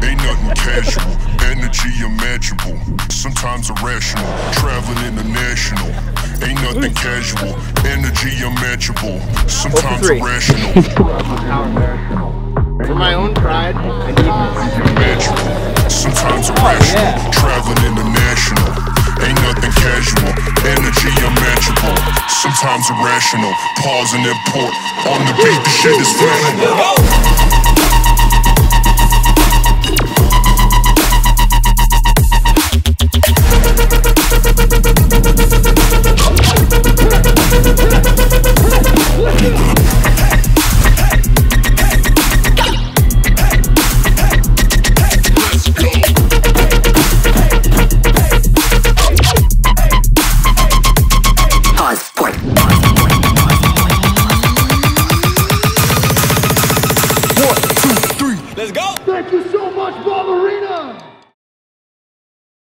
Ain't nothing casual, energy unmatchable, sometimes irrational, traveling international. Ain't nothing casual, energy unmatchable, sometimes irrational. For my own pride, I need this. Unmatchable, sometimes irrational, traveling international. Ain't nothing casual, energy unmatchable, sometimes irrational. Pause and import, on the beat the shit is flammable. Let's go! Thank you so much, Brother.